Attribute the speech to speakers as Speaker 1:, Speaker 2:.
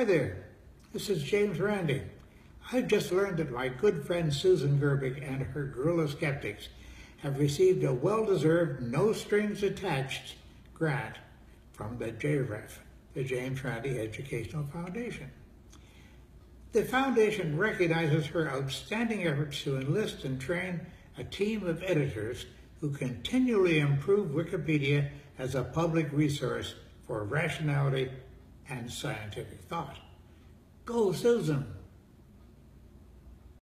Speaker 1: Hi there, this is James Randi. I've just learned that my good friend Susan Gerbic and her Guerrilla Skeptics have received a well-deserved, no-strings-attached grant from the JREF, the James Randi Educational Foundation. The foundation recognizes her outstanding efforts to enlist and train a team of editors who continually improve Wikipedia as a public resource for rationality and scientific thought. Go, Susan!